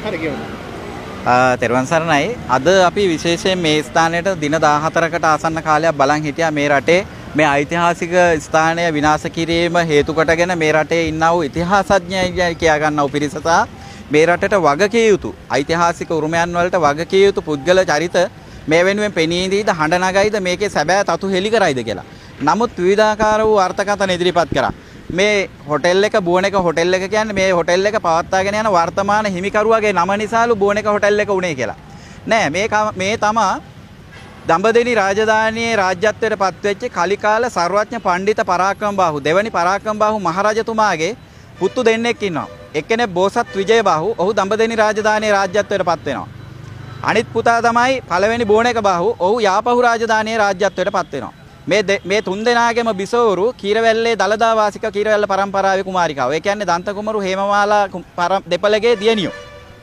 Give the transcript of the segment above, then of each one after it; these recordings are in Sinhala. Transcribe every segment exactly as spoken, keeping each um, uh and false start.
හරි කියමු. තෙරුවන් සරණයි. අද අපි විශේෂයෙන් මේ ස්ථානයට දින දාහතරකට ආසන්න කාලයක් බලන් හිටියා. මේ රටේ මේ ඓතිහාසික ස්ථානය විනාශ කිරීම හේතු කොටගෙන මේ රටේ ඉන්නා වූ ඉතිහාසඥයන් කියා ගන්නා වූ පිරිස සහ මේ රටට වගකිය යුතු ඓතිහාසික උරුමයන් වලට වගකිය යුතු පුද්ගල චරිත මේ වෙනුවෙන් පෙනී දීද හඬ නගයිද මේකේ සැබෑ තතු හෙළි කරයිද කියලා. නමුත් විවිධාකාර වූ අර්ථකථන ඉදිරිපත් කරා. මේ හොටෙල් එක බුවන එක හොටෙල් එක කියන්නේ මේ හොටෙල් එක පවත්වාගෙන යන වර්තමාන හිමිකරුවාගේ නම නිසාලු බුවන එක හොටෙල් එක උනේ කියලා. නෑ මේ මේ තමා දඹදෙණි රාජධානියේ රාජ්‍යත්වයට පත්වෙච්ච කලිකාල සර්වඥ පණ්ඩිත පරාක්‍රමබාහු දෙවනි පරාක්‍රමබාහු මහරජතුමාගේ පුතු දෙන්නෙක් ඉන්නවා. එක්කෙනෙක් බෝසත් විජයබාහු. ඔහු දඹදෙණි රාජධානියේ රාජ්‍යත්වයට පත් වෙනවා. අනිත් පුතා තමයි පළවෙනි බෝණක බාහු. ඔහු යාපහු රාජධානියේ රාජ්‍යත්වයට පත් වෙනවා. මේ මේ තුන් දෙනාගේම බිසවරු කීරවැල්ලේ දලදා වාසික කීරවැල්ල පරම්පරාවේ කුමාරිකාව. ඒ කියන්නේ දන්ත කුමරු හේමමාලා දෙපළගේ දියණියෝ.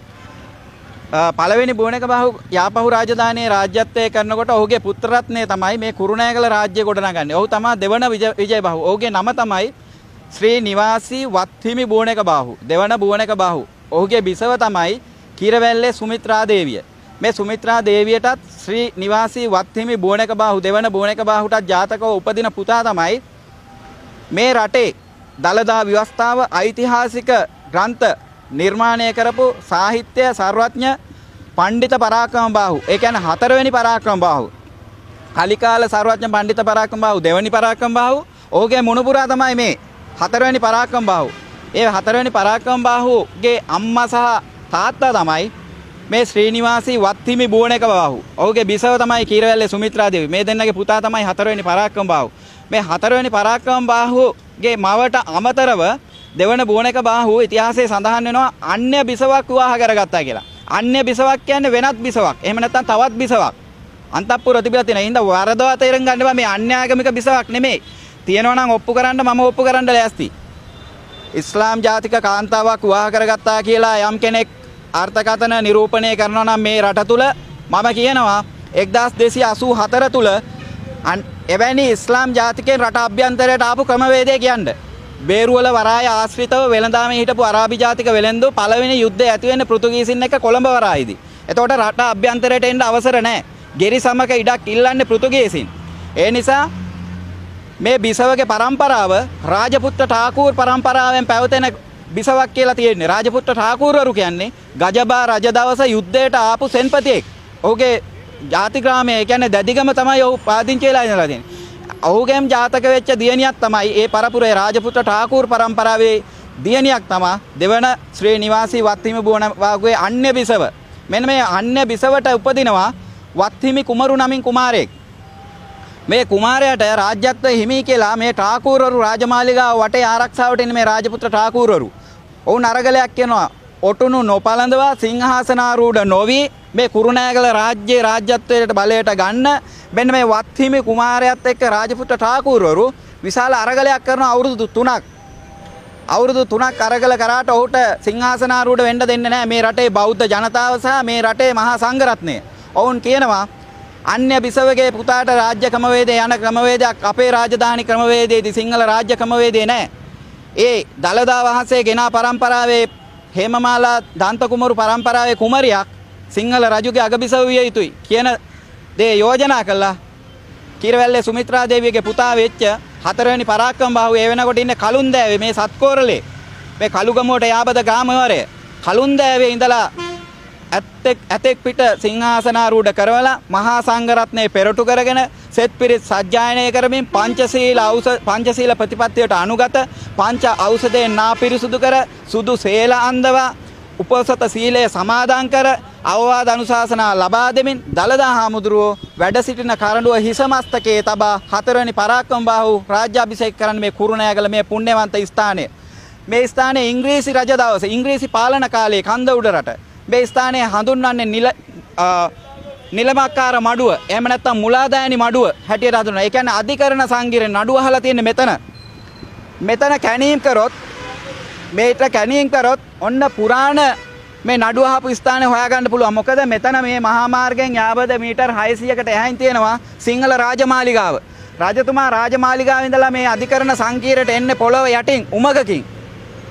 පළවෙනි බෝණක බාහු යාපහු රාජධානියේ රාජ්‍යත්වය කරනකොට ඔහුගේ පුත්‍ර රත්නය තමයි මේ කුරුණෑගල රාජ්‍ය ගොඩනගන්නේ. ඔහු තමයි දෙවන විජයබාහු. ඔහුගේ නම තමයි ශ්‍රී නිවාසී වත්හිමි බෝණක බාහු. දෙවන බෝණක බාහු. ඔහුගේ බිසව තමයි කීරවැල්ලේ සුමිත්‍රා දේවිය. මේ සුමිත්‍රා දේවියටත් ශ්‍රී නිවාසී වත්හිමි බෝණක බාහු දෙවන බෝණක බාහුටත් ජාතකව උපදින පුතා තමයි මේ රටේ දළදා ව්‍යවස්ථාව ඓතිහාසික ග්‍රන්ථ නිර්මාණය කරපු සාහිත්‍ය සර්වඥ පණ්ඩිත පරාක්‍රමබාහු. ඒ කියන්නේ හතරවෙනි පරාක්‍රමබාහු. කලිකාල සර්වඥ පණ්ඩිත පරාක්‍රමබාහු දෙවනි පරාක්‍රමබාහු. ඔහුගේ මුණුපුරා තමයි මේ හතරවෙනි පරාක්‍රමබාහු. ඒ හතරවෙනි පරාක්‍රමබාහුගේ අම්මා සහ තාත්තා තමයි මේ ශ්‍රීනිවාසී වත්හිමි බෝණක බාහු. ඔහුගේ බිසව තමයි කීරවැල්ලේ සුමිත්‍රා දේවි. මේ දෙන්නගේ පුතා තමයි හතරවෙනි පරාක්‍රමබාහු. මේ හතරවෙනි පරාක්‍රමබාහුගේ මවට අමතරව දෙවන බෝණක බාහු ඉතිහාසයේ සඳහන් වෙනවා අන්‍ය බිසවක් විවාහ කරගත්තා කියලා. අන්‍ය බිසවක් කියන්නේ වෙනත් බිසවක්. එහෙම නැත්නම් තවත් බිසවක්. අන්තපුර තිබිලා තියෙන. හින්දා වරදවා තේරුම් ගන්න බෑ මේ අන්‍යාගමික බිසවක් නෙමෙයි. තියෙනවා නම් ඔප්පු කරන්න මම ඔප්පු කරන්න ලෑස්ති. ඉස්ලාම් ජාතික කාන්තාවක් විවාහ කරගත්තා කියලා යම් කෙනෙක් අර්ථකථන නිරූපණය කරනවා නම් මේ රට තුල මම කියනවා එක්දාස් දෙසිය අසූ හතර තුල එවැනි ඉස්ලාම් ජාතිකයන් රට අභ්‍යන්තරයට ආපු ක්‍රමවේදය කියන්නේ බේරුවල වරාය ආශ්‍රිතව වෙළඳාමේ හිටපු අරාබි ජාතික වෙළෙන්දෝ පළවෙනි යුද්ධය ඇති වෙන්නේ පෘතුගීසින් එක්ක කොළඹ වරායේදී. එතකොට රට අභ්‍යන්තරයට එන්න අවසර නැහැ. ගෙරි සමක ඉඩක් ඉල්ලන්නේ පෘතුගීසින්. ඒ නිසා මේ බිසවගේ පරම්පරාව රාජපුත්‍ර ఠාකූර් පරම්පරාවෙන් පැවතෙන බිසවක් කියලා තියෙන්නේ. රාජපුත්‍ර ఠාකූර්වරු කියන්නේ ගජබා රජ දවස යුද්ධයට ආපු සෙන්පතියෙක්. ඔහුගේ ජාති ග්‍රාමය ඒ කියන්නේ දැදිගම තමයි ඔහු පාදිංචි වෙලා ඉඳලා තියෙන්නේ. ඔහුගේම ජාතක වෙච්ච දියණියක් තමයි ඒ පරපුරේ රාජපුත්‍ර ఠාකූර් පරම්පරාවේ දියණියක් තමයි දෙවන ශ්‍රී නිවාසී වත්හිමි බෝණවාගේ අන්‍ය බිසව. මෙන්න මේ අන්‍ය බිසවට උපදිනවා වත්හිමි කුමරු නමින් කුමාරයෙක්. මේ කුමාරයාට රාජ්‍යත්වය හිමි කියලා මේ ఠාකූර්වරු රාජමාලිගාව වටේ ආරක්ෂාවට ඉන්නේ මේ රාජපුත්‍ර ఠාකූර්වරු. ඔවුන් අරගලයක් කියනවා ඔටුනු නොපලඳවා සිංහාසනාරූඪ නොවි මේ කුරුණෑගල රාජ්‍යයේ රාජ්‍යත්වයට බලයට ගන්න මෙන්න මේ වත්හිමි කුමාරයාත් එක්ක රාජපුත්‍ර ఠාකූර්වරු විශාල අරගලයක් කරන අවුරුදු තුනක් අවුරුදු තුනක් අරගල කරාට ඔහුට සිංහාසනාරූඪ වෙන්න දෙන්නේ නැහැ මේ රටේ බෞද්ධ ජනතාව සහ මේ රටේ මහා සංඝරත්නය. ඔවුන් කියනවා අන්‍ය බිසවගේ පුතාට රාජ්‍ය ක්‍රමවේදය යන ක්‍රමවේදයක් අපේ රාජධානි ක්‍රමවේදයේදී සිංහල රාජ්‍ය ක්‍රමවේදය නැහැ. ඒ දළදා වහන්සේ ගෙනා පරම්පරාවේ හේමමාලා දන්ත කුමරු පරම්පරාවේ කුමරියක් සිංහල රජුගේ අගබිසව විය යුතුයි කියන දේ යෝජනා කළා. කීරවැල්ලේ සුමිත්‍රා දේවියගේ පුතා වෙච්ච හතරවෙනි පරාක්‍රමබාහු ඒ වෙනකොට ඉන්නේ කලුන්දෑවේ මේ සත්කෝරළේ මේ කලුගමුවට යාබද ග්‍රාමවරය කලුන්දෑවේ ඉඳලා ඇතෙක් ඇතෙක් පිට සිංහාසනාරූඪ කරවලා මහා සංඝරත්නයේ පෙරටු කරගෙන සෙත් පිරිත් සජ්ජායනය කරමින් පංචශීල ඖෂධ පංචශීල ප්‍රතිපත්තියට අනුගත පංච ඖෂධයෙන් නාපිරිසුදු කර සුදු සේල අන්දවා උපසත සීලය සමාදන් කර අවවාද අනුශාසනා ලබා දෙමින් දළදා හාමුදුරුවෝ වැඩ සිටින කරඬුව හිස මස්තකයේ තබා හතරවෙනි පරාක්‍රමබාහු රාජ්‍යාභිෂේක කරන්න මේ කුරුණෑගල මේ පුණ්‍යවන්ත ස්ථානය. මේ ස්ථානයේ ඉංග්‍රීසි රජ දවසේ ඉංග්‍රීසි පාලන කාලයේ කන්ද උඩ රට මේ ස්ථානයේ හඳුන්වන්නේ නිල නිලමක්කාර මඩුව එහෙම නැත්නම් මුලාදෑනි මඩුව හැටියට හඳුන්වනවා. ඒ කියන්නේ අධිකරණ සංගීර්ණ නඩුව අහලා තියෙන්නේ මෙතන. මෙතන කැණීම් කරොත් මේට කැණීම් කරොත් ඔන්න පුරාණ මේ නඩුව අහපු ස්ථානේ හොයාගන්න පුළුවන්. මොකද මෙතන මේ මහා මාර්ගයෙන් යාබද මීටර් හයසීයකට එහායින් තියෙනවා සිංහල රාජමාලිගාව. රජතුමා රාජමාලිගාවේ ඉඳලා මේ අධිකරණ සංකීර්ණයට එන්නේ පොළොව යටින් උමගකින්.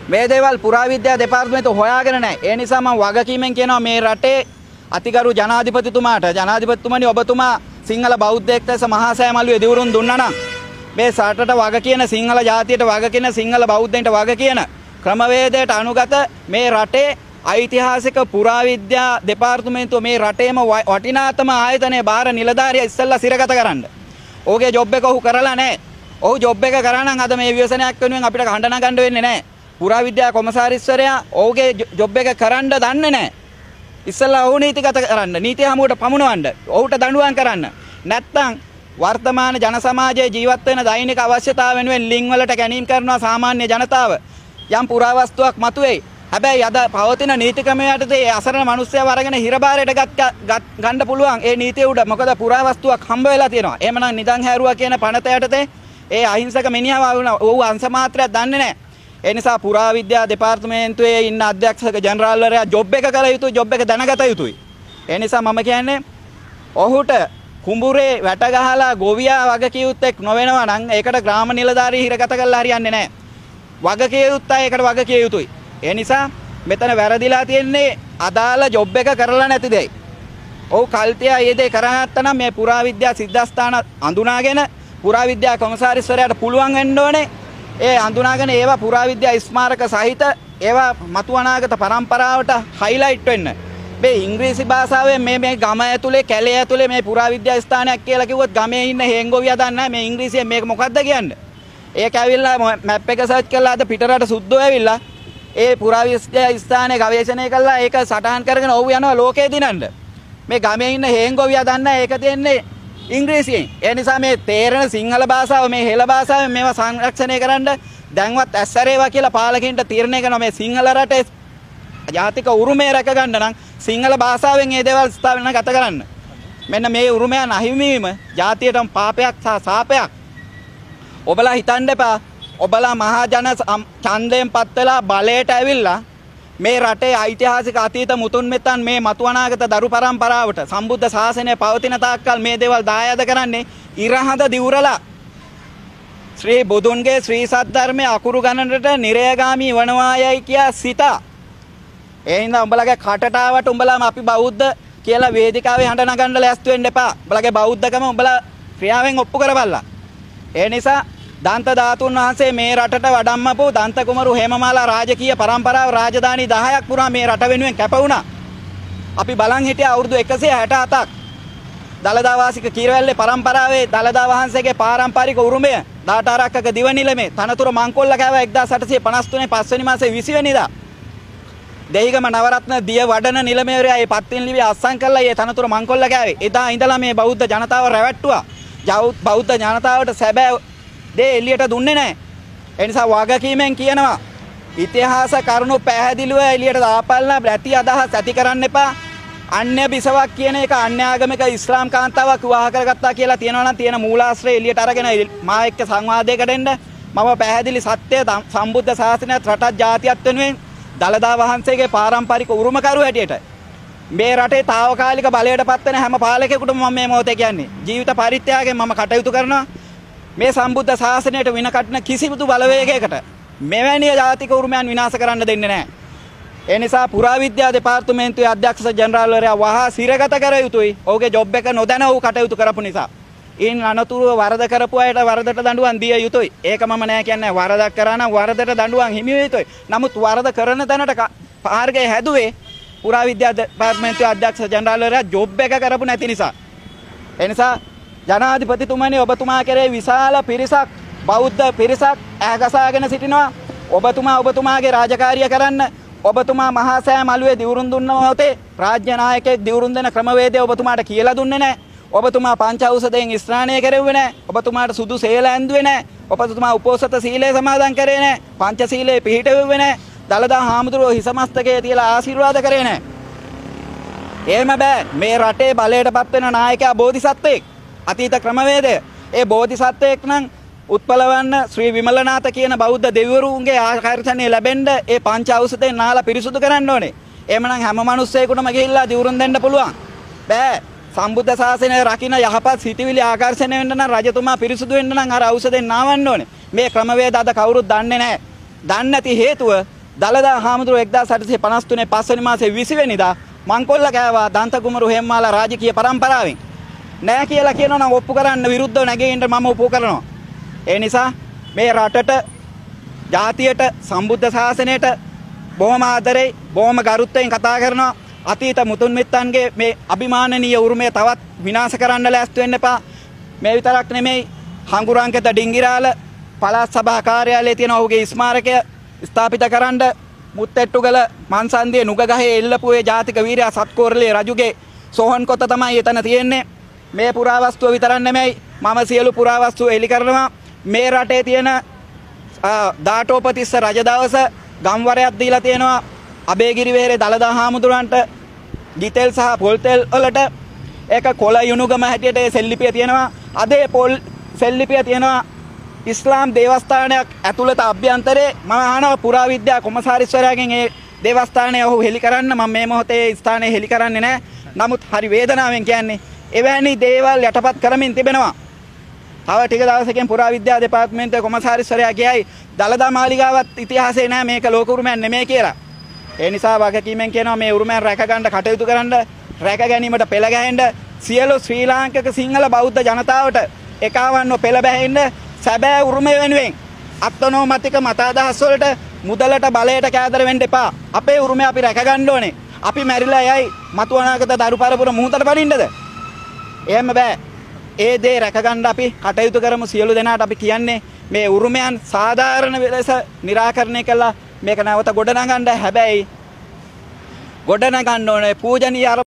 මේ දේවල් පුරාවිද්‍යා දෙපාර්තමේන්තුව හොයාගෙන නැහැ. ඒ නිසා මම වගකීමෙන් කියනවා මේ රටේ අතිගරු ජනාධිපතිතුමාට ජනාධිපතිතුමනි ඔබතුමා සිංහල බෞද්ධයෙක් ලෙස මහා සෑය මළුවේ දිවුරුම් දුන්නා නම් මේ රටට වග කියන සිංහල ජාතියට වග කියන සිංහල බෞද්ධයින්ට වග කියන ක්‍රමවේදයට අනුගත මේ රටේ ඓතිහාසික පුරාවිද්‍යා දෙපාර්තමේන්තුව මේ රටේම වටිනාතම ආයතනයේ බාර නිලධාරියා ඉස්සෙල්ලා සිරගත කරන්න. ඔහුගේ ජොබ් එක ඔහු කරලා නැහැ. ඔහු ජොබ් එක කරා නම් අද මේ ව්‍යසනයක් වෙනුවෙන් අපිට හඬ නගන්න වෙන්නේ නැහැ. පුරාවිද්‍යා කොමසාරිස්වරයා ඔහුගේ ජොබ් එක කරන්න දන්නේ නැහැ. ඉස්සෙල්ලා ඔහු නීතිගත කරන්න, නීති හමුවට පමුණවන්න, ඔහුට දඬුවම් කරන්න. නැත්තම් වර්තමාන ජන සමාජයේ ජීවත් වෙන දෛනික අවශ්‍යතාව වෙනුවෙන් ලිං වලට ගැනීම කරනවා සාමාන්‍ය ජනතාව. යම් පුරාවස්තුවක් මතුවේයි. හැබැයි අද පවතින නීති ක්‍රමයේ යටතේ අසරණ මිනිස්සුව අරගෙන හිරබාරයට ගන්න පුළුවන් ඒ නීතිය උඩ. මොකද පුරාවස්තුවක් හම්බ වෙලා තියෙනවා. එහෙමනම් නිදන් හැරුවා කියන පනත යටතේ ඒ අහිංසක මිනිහා වුණා. ඔහු අංශ මාත්‍රයක් දන්නේ නැහැ. ඒ නිසා පුරාවිද්‍යා දෙපාර්තමේන්තුවේ ඉන්න අධ්‍යක්ෂක ජනරාල්වරයා ජොබ් එක කළ යුතුයි, ජොබ් එක දැනගත යුතුයි. ඒ නිසා මම කියන්නේ ඔහුට කුඹුරේ වැට ගහලා ගොවියා වගකියුත්තෙක් නොවෙනවා නම් ඒකට ග්‍රාම නිලධාරී හිරගත කරලා හරියන්නේ නැහැ. වගකියුත්තා ඒකට වගකිය යුතුයි. ඒ නිසා මෙතන වැරදිලා තියෙන්නේ අදාළ ජොබ් එක කරලා නැති දෙයි. ඔව් කල්තියා මේ දේ කරගත්තා නම් මේ පුරාවිද්‍යා සිද්ධාස්ථාන අඳුනාගෙන පුරාවිද්‍යා කොමසාරිස්වරයාට පුළුවන් වෙන්න ඕනේ ඒ අඳුනාගෙන ඒවා පුරාවිද්‍යා ස්මාරක සහිත ඒවා මතු අනාගත පරම්පරාවට හයිලයිට් වෙන්න. මේ ඉංග්‍රීසි භාෂාවෙන් මේ මේ ගම ඇතුලේ කැලේ ඇතුලේ මේ පුරාවිද්‍යා ස්ථානයක් කියලා කිව්වොත් ගමේ ඉන්න හේංගොවියා දන්නේ නැහැ මේ ඉංග්‍රීසියෙන් මේක මොකක්ද කියන්නේ. ඒක ඇවිල්ලා මැප් එක සර්ච් කරලා අද පිටරට සුද්ධෝ ඇවිල්ලා ඒ පුරාවිද්‍යා ස්ථානයේ ගවේෂණය කළා ඒක සටහන් කරගෙන ඔව් යනවා ලෝකේ දිනන්න. මේ ගමේ ඉන්න හේංගොවියා දන්නේ නැහැ ඒක තියෙන්නේ ඉංග්‍රීසියෙන්. ඒ නිසා මේ තේරෙන සිංහල භාෂාව මේ හෙළ භාෂාවෙන් මේවා සංරක්ෂණය කරන්න දැන්වත් ඇස්සරේවා කියලා පාලකින්ට තීරණය කරනවා මේ සිංහල රටේ ජාතික උරුමය රැක ගන්න නම් සිංහල භාෂාවෙන් මේ දේවල් ස්ථාපන ගත කරන්න. මෙන්න මේ උරුමයන් අහිමිවීම ජාතියටම පාපයක් සහ සාපයක්. ඔබලා හිතන්න එපා ඔබලා මහා ජන ඡන්දයෙන් පත් වෙලා බලයට ඇවිල්ලා මේ රටේ ඓතිහාසික අතීත මුතුන් මෙතන් මේ මතු අනාගත දරු පරම්පරාවට සම්බුද්ධ ශාසනය පවතින තාක්කල් මේ දේවල් දායාද කරන්නේ ඉරහඳ දිවුරලා ශ්‍රී බුදුන්ගේ ශ්‍රී සද්ධර්මයේ අකුරු ගණනට නිරයගාමී වනවායයි කියා සිතා. ඒ හින්දා උඹලගේ කටට ආවට උඹලාම අපි බෞද්ධ කියලා වේදිකාවේ හඬ නගන්න ලෑස්ති වෙන්න එපා. උඹලගේ බෞද්ධකම උඹලා ක්‍රියාවෙන් ඔප්පු කරපල්ලා. ඒ නිසා දන්ත ධාතුන් වහන්සේ මේ රටට වඩම්මපු දන්ත කුමරු හේමමාලා රාජකීය පරම්පරාව රාජධානි දහයක් පුරා මේ රට වෙනුවෙන් කැප වුණා. අපි බලන් හිටියා අවුරුදු එකසිය හැට හතක්. දළදා වාසික කීරවැල්ලේ පරම්පරාවේ දළදා වහන්සේගේ පාරම්පරික උරුමය දාඨාරක්කක දිවනිලමේ තනතුර මංකොල්ල කෑවා එක්දාස් අටසිය පනස් තුනේ පස්වෙනි මාසේ විසි වෙනිදා. දෙහිගම නවරත්න දිය වඩන නිලමේවරයා මේ පත්තින් ලිවි අස්සම් කළා මේ තනතුර මංකොල්ල කෑවේ. එදා ඉඳලා මේ බෞද්ධ ජනතාව රැවට්ටුවා. බෞද්ධ ජනතාවට සැබෑ දේ එළියට දුන්නේ නැහැ. ඒ නිසා වගකීමෙන් කියනවා ඉතිහාස කරුණු පැහැදිලිව එළියට දාපල්ලා ඇති අදහස් ඇති කරන්න එපා. අන්‍ය බිසවක් කියන එක අන්‍ය ආගමික ඉස්ලාම් කාන්තාවක් විවාහ කරගත්තා කියලා තියෙනවා නම් තියෙන මූලාශ්‍රය එළියට අරගෙන මා එක්ක සංවාදයකට එන්න. මම පැහැදිලි සත්‍ය සම්බුද්ධ ශාසනයත් රටත් ජාතියත් වෙනුවෙන් දළදා වහන්සේගේ පාරම්පරික උරුමකරු හැටියට මේ රටේ తాවකාලික බලයට පත් වෙන හැම පාලකයෙකුටම මම මේ මොහොතේ කියන්නේ ජීවිත පරිත්‍යාගයෙන් මම කටයුතු කරනවා. මේ සම්බුද්ධ ශාසනයට වින කටන කිසිදු බලවේගයකට මෙවැනි ජාතික උරුමයන් විනාශ කරන්න දෙන්නේ නැහැ. ඒ නිසා පුරාවිද්‍යා දෙපාර්තමේන්තුවේ අධ්‍යක්ෂ ජනරාල්වරයා වහා සිරගත කර යුතුයි. ඔහුගේ ජොබ් එක නොදැන ඔහු කටයුතු කරපු නිසා. ඉන් අනතුරුව වරද කරපු අයට වරදට දඬුවම් දිය යුතුයි. ඒක මම නෑ කියන්නේ වරදක් කරා නම් වරදට දඬුවම් හිමි යුතුයි. නමුත් වරද කරන තැනට පාර්ගය හැදුවේ පුරාවිද්‍යා දෙපාර්තමේන්තුවේ අධ්‍යක්ෂ ජනරාල්වරයා ජොබ් එක කරපු නැති නිසා. ඒ නිසා ජනාධිපතිතුමනි ඔබතුමා කෙරේ විශාල පිරිසක් බෞද්ධ පිරිසක් ඇගසාගෙන සිටිනවා. ඔබතුමා ඔබතුමාගේ රාජකාරිය කරන්න ඔබතුමා මහා සෑය මළුවේ දිවුරුම් දුන්න මොහොතේ රාජ්‍ය නායකයෙක් දිවුරුම් දෙන ක්‍රමවේදය ඔබතුමාට කියලා දුන්නේ නැහැ. ඔබතුමා පංච ඖෂධයෙන් ස්නානය කෙරෙව්වේ නැහැ. ඔබතුමාට සුදු සේල ඇඳුවේ නැහැ. ඔබතුමා උපෝසත සීලය සමාදන් කරේ නැහැ. පංච සීලේ පිළිහිටෙව්වේ නැහැ. දළදා හාමුදුරුවෝ හිස මස්තකයේ තියලා ආශිර්වාද කරේ නැහැ. එහෙම බෑ. මේ රටේ බලයටපත් වෙන නායකයා බෝධිසත්වෙක්. අතීත ක්‍රමවේදය. ඒ බෝධිසත්වයෙක් නම් උත්පලවන්න ශ්‍රී විමලනාත කියන බෞද්ධ දෙවිවරුන්ගේ ආකර්ෂණය ලැබෙන්න ඒ පංච ඖෂධයෙන් නාලා පිරිසුදු කරන්න ඕනේ. එහෙමනම් හැම මිනිස්සෙකුටම ගිහිල්ලා දිවුරුම් දෙන්න පුළුවන්. බෑ. සම්බුද්ධ ශාසනය රකින්න යහපත් සිටිවිලි ආකර්ෂණය වෙන්න නම් රජතුමා පිරිසුදු වෙන්න නම් අර ඖෂධයෙන් නාවන්න ඕනේ. මේ ක්‍රමවේද අද කවුරුත් දන්නේ නැහැ. දන්නේ නැති හේතුව දලදා හාමුදුරුවෝ එක්දාස් අටසිය පනස් තුනේ පස්වෙනි මාසේ විසි වෙනිදා මංකොල්ල කෑවා දන්ත කුමරු හේම්මාලා රාජකීය පරම්පරාවෙන්. නෑ කියලා කියනවා නම් ඔප්පු කරන්න විරුද්ධව නැගෙන්න මම ඔප්පු කරනවා. ඒ නිසා මේ රටට ජාතියට සම්බුද්ධ ශාසනයට බොහොම ආදරෙයි බොහොම ගරුත්වයෙන් කතා කරනවා. අතීත මුතුන් මිත්තන්ගේ මේ අභිමානනීය උරුමය තවත් විනාශ කරන්න ලෑස්ති වෙන්න එපා. මේ විතරක් නෙමෙයි හංගුරංකත ඩිංගිරාල පළාත් සභා කාර්යාලයේ තියෙන ඔහුගේ ස්මාරකය ස්ථාපිත කරන්න මුත්තෙට්ටුගල මන්සන්දියේ නුගගහේ එල්ලපුවේ ජාතික වීරයා සත්කෝරළේ රජුගේ සෝහන් කොත තමයි එතන තියෙන්නේ. මේ පුරාවස්තුව විතරක් නෙමෙයි මම සියලු පුරාවස්තු එලි කරනවා. මේ රටේ තියෙන දාටෝපතිස්ස රජ දවස ගම්වරයක් දීලා තියෙනවා අබේගිරි වෙහෙරේ දලදා හාමුදුරන්ට ගිතෙල් සහ පොල් තෙල් වලට. ඒක කොළ යුණුගම හැටියට ඒ සෙල්ලිපිය තියෙනවා. අද ඒ පොල් සෙල්ලිපිය තියෙනවා ඉස්ලාම් දේවස්ථානයක් ඇතුළත අභ්‍යන්තරේ. මම අහනවා පුරාවිද්‍යා කොමසාරිස්වරයාගෙන් ඒ දේවස්ථානය ඔහු හෙලි කරන්න. මම මේ මොහොතේ ස්ථානය හෙලි කරන්නේ නැහැ. නමුත් හරි වේදනාවෙන් කියන්නේ එවැනි දේවල් යටපත් කරමින් තිබෙනවා. තව ටික දවසකින් පුරාවිද්‍යා දෙපාර්තමේන්තුවේ කොමසාරිස්වරයා කියයි දලදා මාලිගාවත් ඉතිහාසයේ නෑ මේක ලෝක උරුමයක් නෙමෙයි කියලා. ඒ නිසා වගකීමෙන් කියනවා මේ උරුමයන් රැක ගන්න කටයුතු කරන්න, රැක ගැනීමට පෙළ ගැහෙන්න සියලු ශ්‍රී ලාංකික සිංහල බෞද්ධ ජනතාවට එකවන්ව පෙළ බැහැෙන්න සැබෑ උරුමය වෙනුවෙන් අත්නෝමතික මතාදහස් වලට මුදලට බලයට කෑදර වෙන්න එපා. අපේ උරුමය අපි රැක ගන්න ඕනේ. අපි මැරිලා යයි මතු අනාගත දරු පරපුර මුහුදට පනින්නද? එහෙම බෑ. ඒ දේ රැක ගන්න අපි කටයුතු කරමු. සියලු දෙනාට අපි කියන්නේ මේ උරුමයන් සාධාරණ ලෙස निराකරණය කළා මේක නැවත ගොඩනගන්න. හැබැයි ගොඩනගන්න ඕනේ පූජනීය